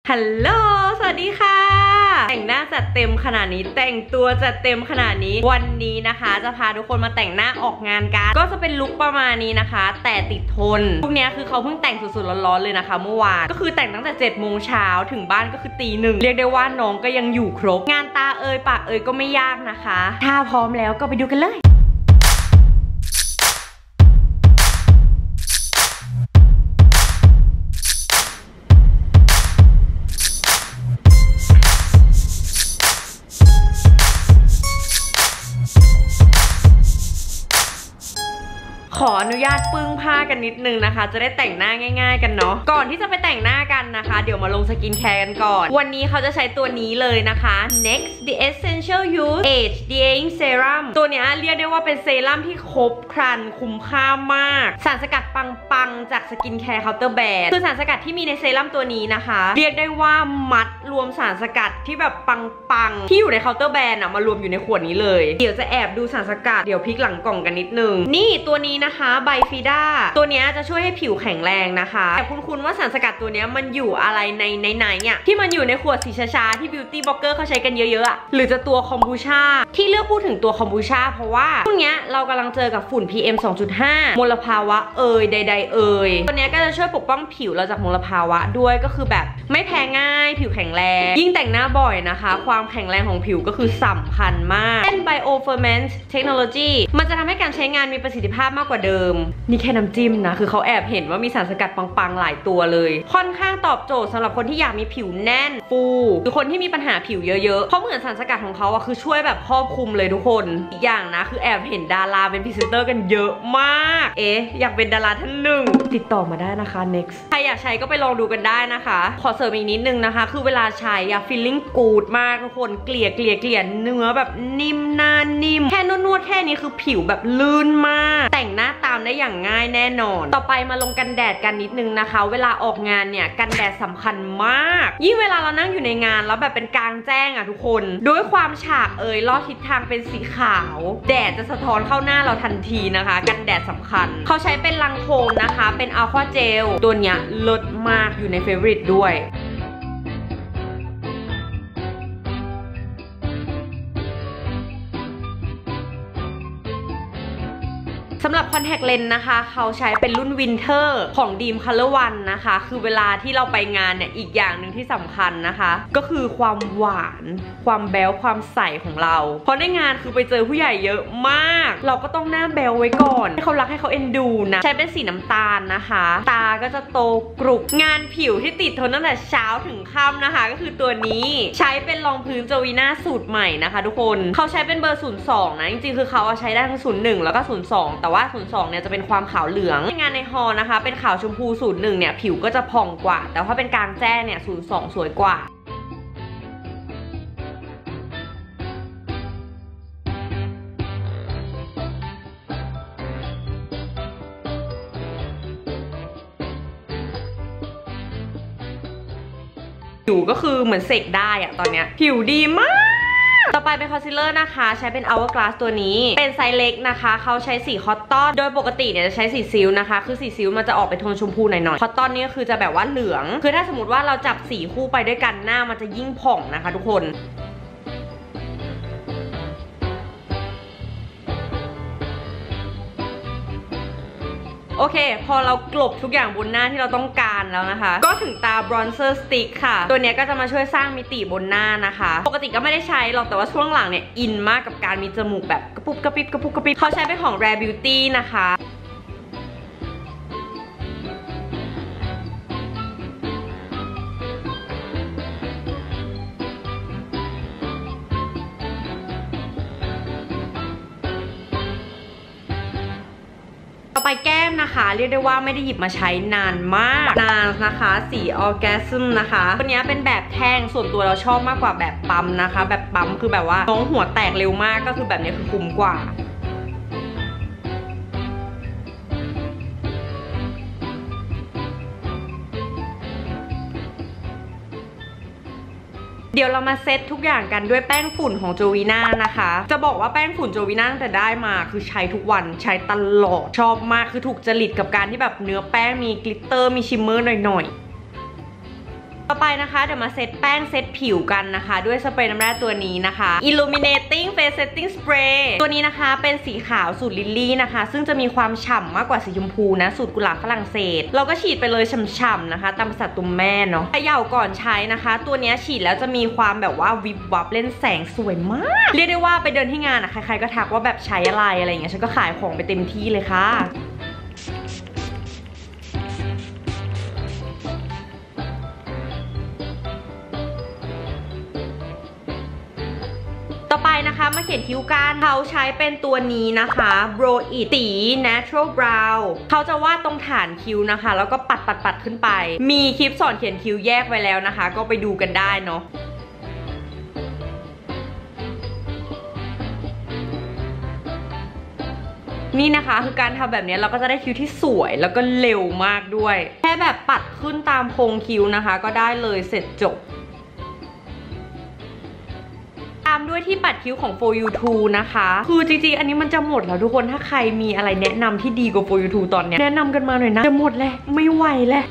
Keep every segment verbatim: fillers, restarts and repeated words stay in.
ฮัลโหลสวัสดีค่ะแต่งหน้าจัดเต็มขนาดนี้แต่งตัวจัดเต็มขนาดนี้วันนี้นะคะจะพาทุกคนมาแต่งหน้าออกงานกันก็จะเป็นลุคประมาณนี้นะคะแต่ติดทนลุคนี้คือเขาเพิ่งแต่งสุดๆร้อนๆเลยนะคะเมื่อวานก็คือแต่งตั้งแต่เจ็ดโมงเช้าถึงบ้านก็คือตีหนึ่งเรียกได้ว่าน้องก็ยังอยู่ครบงานตาเอ่ยปากเอ่ยก็ไม่ยากนะคะถ้าพร้อมแล้วก็ไปดูกันเลยขออนุญาตปึ้งผ้ากันนิดนึงนะคะจะได้แต่งหน้าง่ายๆกันเนาะก่อนที่จะไปแต่งหน้ากันนะคะเดี๋ยวมาลงสกินแคร์กันก่อนวันนี้เขาจะใช้ตัวนี้เลยนะคะ Next The Essential Youth Age Delaying Serum ตัวนี้เรียกได้ว่าเป็นเซรั่มที่ครบครันคุ้มค่ามากสารสกัดปังๆจากสกินแคร์เคาน์เตอร์แบรนด์คือสารสกัดที่มีในเซรั่มตัวนี้นะคะเรียกได้ว่ามัดรวมสารสกัดที่แบบปังๆที่อยู่ในเคาน์เตอร์แบรนด์อะมารวมอยู่ในขวดนี้เลยเดี๋ยวจะแอบดูสารสกัดเดี๋ยวพลิกหลังกล่องกันนิดนึงนี่ตัวนี้นะคะไบฟีด้าตัวนี้จะช่วยให้ผิวแข็งแรงนะคะแต่คุณๆว่าสารสกัดตัวนี้มันอยู่อะไรในในไหนเนี่ยที่มันอยู่ในขวดสีช้าๆที่บิวตี้บล็อกเกอร์เขาใช้กันเยอะๆหรือจะตัวคอมบูชาที่เลือกพูดถึงตัวคอมบูชาเพราะว่าช่วงนี้เรากำลังเจอกับฝุ่น พี เอ็ม สองจุดห้า มลภาวะเอ่ยใดๆเอ่ยตัวนี้ก็จะช่วยปกป้องผิวเราจากมลภาวะด้วยก็คือแบบไม่แพ้ง่ายผิวแข็งแรงยิ่งแต่งหน้าบ่อยนะคะความแข็งแรงของผิวก็คือสำคัญมากเป็น Bioferment Technology มันจะทำให้การใช้งานมีประสิทธิภาพมากกว่าเดิมนี่แค่น้ำจิ้มนะคือเขาแอบเห็นว่ามีสารสกัดปังๆหลายตัวเลยค่อนข้างตอบโจทย์สำหรับคนที่อยากมีผิวแน่นฟูหรือคนที่มีปัญหาผิวเยอะๆเพราะเหมือนสารสกัดของเขาอะคือช่วยแบบครอบคลุมเลยทุกคนอีกอย่างนะคือแอบเห็นดาราเป็นพรีเซนเตอร์กันเยอะมากเอ๊ะอยากเป็นดาราท่านหนึ่งติดต่อมาได้นะคะ next ใครอยากใช้ก็ไปลองดูกันได้นะคะขอเสริมอีกนิดนึงนะคะคือเวลาใช้อะ feeling good มากทุกคนเกลี่ยเกลี่ยเกลี่ยเนื้อแบบนิ่มหน้านิ่มแค่นวดๆแค่นี้คือผิวแบบลื่นมากแต่งหน้าตามได้อย่างง่ายแน่นอนต่อไปมาลงกันแดดกันนิดนึงนะคะเวลาออกงานเนี่ยกันแดดสำคัญมากยิ่งเวลาเรานั่งอยู่ในงานแล้วแบบเป็นกลางแจ้งอะทุกคนด้วยความฉากเอ่ยลอดทิศทางเป็นสีขาวแดดจะสะท้อนเข้าหน้าเราทันทีนะคะกันแดดสำคัญเขาใช้เป็นลังโคมนะคะเป็นอัลควาเจลตัวเนี้ยเลิศมากอยู่ในเฟเวอริตด้วยสำหรับคอนแทคเลนส์นะคะเขาใช้เป็นรุ่นวินเทอร์ของดีมคัลเลอร์วันนะคะคือเวลาที่เราไปงานเนี่ยอีกอย่างหนึ่งที่สำคัญนะคะก็คือความหวานความแบ๊วความใสของเราเพราะในงานคือไปเจอผู้ใหญ่เยอะมากเราก็ต้องหน้าแบ๊วไว้ก่อนให้เขารักให้เขาเอ็นดูนะใช้เป็นสีน้ำตาลนะคะตาก็จะโตกรุบงานผิวที่ติดทนตั้งแต่เช้าถึงค่ำนะคะก็คือตัวนี้ใช้เป็นรองพื้นโจวีน่าสูตรใหม่นะคะทุกคนเขาใช้เป็นเบอร์ศูนย์สองนะจริงๆคือเขาใช้ได้ทั้งศูนย์หนึ่งแล้วก็ศูนย์สองแต่ว่าศูนย์สองเนี่ยจะเป็นความขาวเหลืองงานในฮอลนะคะเป็นขาวชมพูศูนย์หนึ่งเนี่ยผิวก็จะผ่องกว่าแต่ถ้าเป็นกลางแจ้งเนี่ยศูนย์สองสวยกว่าผิวก็คือเหมือนเสกได้อะตอนเนี้ยผิวดีมากต่อไปเป็นคอนซีลเลอร์นะคะใช้เป็น Hourglass ตัวนี้เป็นไซส์เล็กนะคะเขาใช้สีคอตตอนโดยปกติเนี่ยจะใช้สีซิลนะคะคือสีซิลมันจะออกเป็นโทนชมพูหน่อยๆคอตตอนนี่ก็คือจะแบบว่าเหลืองคือถ้าสมมติว่าเราจับสีคู่ไปด้วยกันหน้ามันจะยิ่งผ่องนะคะทุกคนโอเคพอเรากลบทุกอย่างบนหน้าที่เราต้องการแล้วนะคะก็ถึงตา bronzer stick ค่ะตัวนี้ก็จะมาช่วยสร้างมิติบนหน้านะคะปกติก็ไม่ได้ใช้หรอกแต่ว่าช่วงหลังเนี่ยอินมากกับการมีจมูกแบบกระปุบกระปิบกระปุบกระปิบเขาใช้เป็นของ Rare Beauty นะคะต่อไปแก้มนะคะเรียกได้ว่าไม่ได้หยิบมาใช้นานมากนานนะคะสี Orgasm นะคะตัวนี้เป็นแบบแท่งส่วนตัวเราชอบมากกว่าแบบปั๊มนะคะแบบปั๊มคือแบบว่าน้องหัวแตกเร็วมากก็คือแบบนี้คือคุ้มกว่า เดี๋ยวเรามาเซตทุกอย่างกันด้วยแป้งฝุ่นของโจวีน่านะคะจะบอกว่าแป้งฝุ่นโจวีน่าตั้งแต่ได้มาคือใช้ทุกวันใช้ตลอดชอบมากคือถูกจริตกับการที่แบบเนื้อแป้งมีกลิตเตอร์มีชิมเมอร์หน่อยๆต่อไปนะคะเดี๋ยวมาเซตแป้งเซตผิวกันนะคะด้วยสเปรย์น้ำแร่ตัวนี้นะคะ Illuminating Face Setting Spray ตัวนี้นะคะเป็นสีขาวสูตรลิลลี่นะคะซึ่งจะมีความฉ่ำมากกว่าสีชมพูนะสูตรกุหลาบฝรั่งเศสเราก็ฉีดไปเลยฉ่ำๆนะคะตามภาษาตุ้มแม่เนาะเขย่าก่อนใช้นะคะตัวนี้ฉีดแล้วจะมีความแบบว่าวิบวับเล่นแสงสวยมากเรียกได้ว่าไปเดินที่งานอะใครๆก็ทักว่าแบบใช้อะไรอะไรอย่างเงี้ยฉันก็ขายของไปเต็มที่เลยค่ะต่อไปนะคะมาเขียนคิ้วกันเขาใช้เป็นตัวนี้นะคะ Bro It สี Natural Brow เขาจะวาดตรงฐานคิ้วนะคะแล้วก็ปัดปัดปัดขึ้นไปมีคลิปสอนเขียนคิ้วแยกไว้แล้วนะคะก็ไปดูกันได้เนาะนี่นะคะคือการทำแบบนี้เราก็จะได้คิ้วที่สวยแล้วก็เร็วมากด้วยแค่แบบปัดขึ้นตามโครงคิ้วนะคะก็ได้เลยเสร็จจบตามด้วยที่ปัดคิ้วของ โฟร์ ยู ทู นะคะคือจริงๆอันนี้มันจะหมดแล้วทุกคนถ้าใครมีอะไรแนะนำที่ดีกว่า โฟร์ ยู ทู ตอนเนี้ยแนะนำกันมาหน่อยนะจะหมดแล้วไม่ไหวแล้ว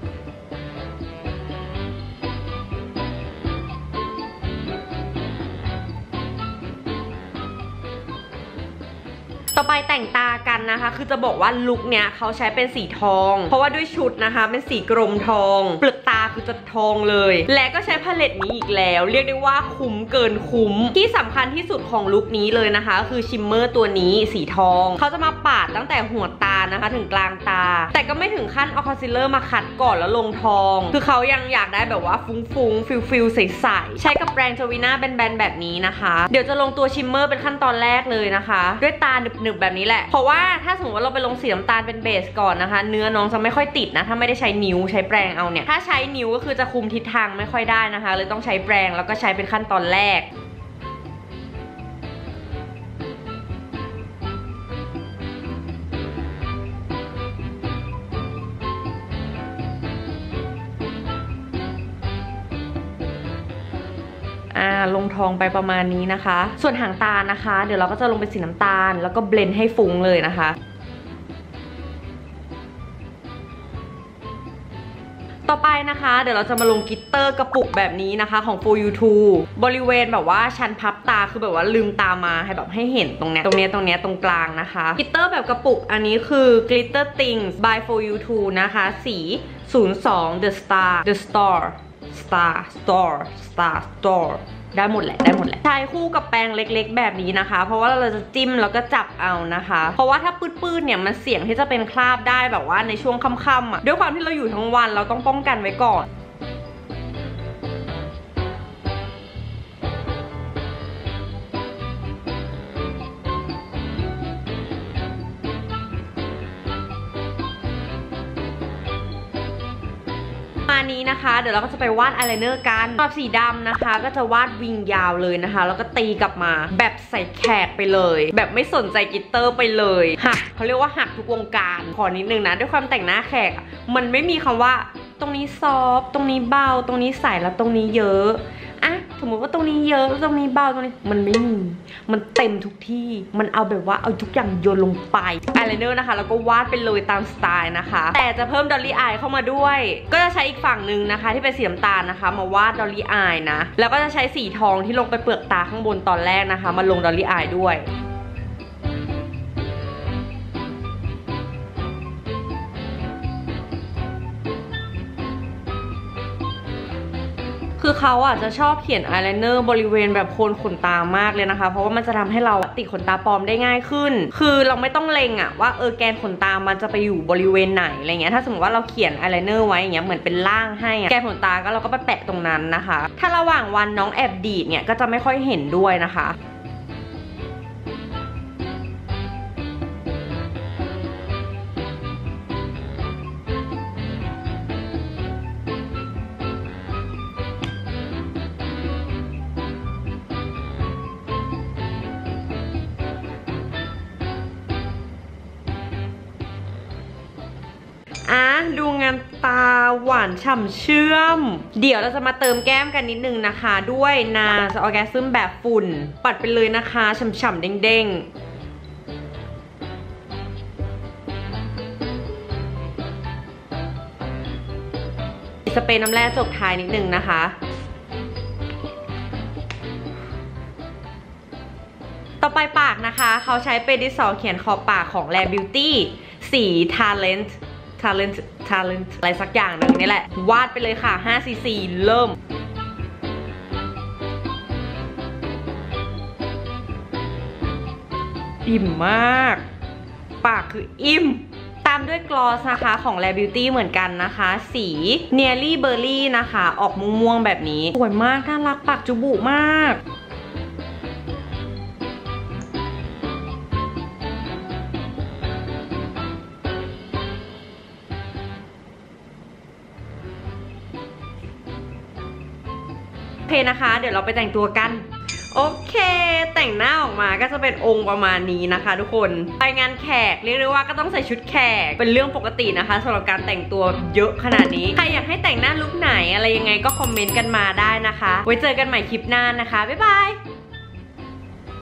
ต่อไปแต่งตากันนะคะคือจะบอกว่าลุคเนี้ยเขาใช้เป็นสีทองเพราะว่าด้วยชุดนะคะเป็นสีกรมทองเปลือกตาคือจะทองเลยและก็ใช้พาเลตนี้อีกแล้วเรียกได้ว่าคุ้มเกินคุ้มที่สำคัญที่สุดของลุคนี้เลยนะคะคือชิมเมอร์ตัวนี้สีทองเขาจะมาปาดตั้งแต่หัวตานะคะถึงกลางตาแต่ก็ไม่ถึงขั้นเอาคอนซีลเลอร์มาขัดก่อนแล้วลงทองคือเขายังอยากได้แบบว่าฟุ้งๆฟิลฟิลใสๆใช้กับแปรงจวิน่าแบนๆแบบนี้นะคะเดี๋ยวจะลงตัวชิมเมอร์เป็นขั้นตอนแรกเลยนะคะด้วยตาหนึบๆแบบนี้แหละเพราะว่าถ้าสมมติว่าเราไปลงสีน้ำตาลเป็นเบสก่อนนะคะเนื้อน้องจะไม่ค่อยติดนะถ้าไม่ได้ใช้นิ้วใช้แปรงเอาเนี่ยถ้าใช้นิ้วก็คือจะคุมทิศทางไม่ค่อยได้นะคะเลยต้องใช้แปรงแล้วก็ใช้เป็นขั้นตอนแรกอ่าลงทองไปประมาณนี้นะคะส่วนหางตานะคะเดี๋ยวเราก็จะลงเป็นสีน้ำตาลแล้วก็เบลนด์ให้ฟุ้งเลยนะคะต่อไปนะคะเดี๋ยวเราจะมาลงกลิตเตอร์กระปุกแบบนี้นะคะของ โฟร์ ยู ทู บริเวณแบบว่าชั้นพับตาคือแบบว่าลืมตามาให้แบบให้เห็นตรงเนี้ยตรงเนี้ยตรงเนี้ยตรงกลางนะคะกลิตเตอร์แบบกระปุกอันนี้คือ Glitter Things by โฟร์ ยู ทู นะคะสี ศูนย์ สอง The Star The Star Star Star Star Star ได้หมดแหละได้หมดแหละใช้คู่กับแปรงเล็กๆแบบนี้นะคะเพราะว่าเราจะจิ้มแล้วก็จับเอานะคะเพราะว่าถ้าปื้ดๆเนี่ยมันเสี่ยงที่จะเป็นคราบได้แบบว่าในช่วงค่ำๆอ่ะด้วยความที่เราอยู่ทั้งวันเราต้องป้องกันไว้ก่อนมานี้นะคะเดี๋ยวเราก็จะไปวาดอายไลเนอร์กันสำหรับสีดำนะคะก็จะวาดวิงยาวเลยนะคะแล้วก็ตีกลับมาแบบใส่แขกไปเลยแบบไม่สนใจกลิตเตอร์ไปเลยหักเขาเรียกว่าหักทุกวงการขอนิดนึงนะด้วยความแต่งหน้าแขกมันไม่มีคำว่าตรงนี้ซอฟตรงนี้เบาตรงนี้ใสแล้วตรงนี้เยอะอะสมมติว่าตรงนี้เยอะตรงนี้เบาตรงนี้มันไม่มีมันเต็มทุกที่มันเอาแบบว่าเอาทุกอย่างโยนลงไปอายไลเนอร์นะคะแล้วก็วาดไปเลยตามสไตล์นะคะแต่จะเพิ่มดอลลี่อายเข้ามาด้วยก็จะใช้อีกฝั่งหนึ่งนะคะที่เป็นสีน้ำตาลนะคะมาวาดดอลลี่อายนะแล้วก็จะใช้สีทองที่ลงไปเปลือกตาข้างบนตอนแรกนะคะมาลงดอลลี่อายด้วยคือเขาอ่ะจะชอบเขียนอายไลเนอร์บริเวณแบบโคนขนตามากเลยนะคะเพราะว่ามันจะทำให้เราติดขนตาปลอมได้ง่ายขึ้นคือเราไม่ต้องเล็งอ่ะว่าเออแกนขนตามันจะไปอยู่บริเวณไหนอะไรเงี้ยถ้าสมมติว่าเราเขียนอายไลเนอร์ไว้อย่างเงี้ยเหมือนเป็นล่างให้แกนขนตาก็เราก็ไปแปะตรงนั้นนะคะถ้าระหว่างวันน้องแอบดีดเนี่ยก็จะไม่ค่อยเห็นด้วยนะคะอ่ะดูงานตาหวานฉ่ำเชื่อมเดี๋ยวเราจะมาเติมแก้มกันนิดนึงนะคะด้วยนาสออร์แกซึมแบบฝุ่นปัดไปเลยนะคะฉ่ำๆเด้งๆสเปรย์น้ำแร่จบท้ายนิดนึงนะคะต่อไปปากนะคะเขาใช้เป็นดินสอเขียนขอบปากของ Rare Beauty สี Talent Talent Talent อะไรสักอย่างหนึ่งนี่แหละวาดไปเลยค่ะห้า สี่ สี่เริ่มอิ่มมากปากคืออิ่มตามด้วยกลอสนะคะของ Rare Beauty เหมือนกันนะคะสี Nearly Berry นะคะออกม่วงๆแบบนี้สวยมากน่ารักปากจุบุมากโอเคนะคะเดี๋ยวเราไปแต่งตัวกันโอเคแต่งหน้าออกมาก็จะเป็นองค์ประมาณนี้นะคะทุกคนไปงานแขกเรียกได้ว่าก็ต้องใส่ชุดแขกเป็นเรื่องปกตินะคะสำหรับการแต่งตัวเยอะขนาดนี้ใครอยากให้แต่งหน้าลุคไหนอะไรยังไงก็คอมเมนต์กันมาได้นะคะไว้เจอกันใหม่คลิปหน้านะคะบ๊ายบาย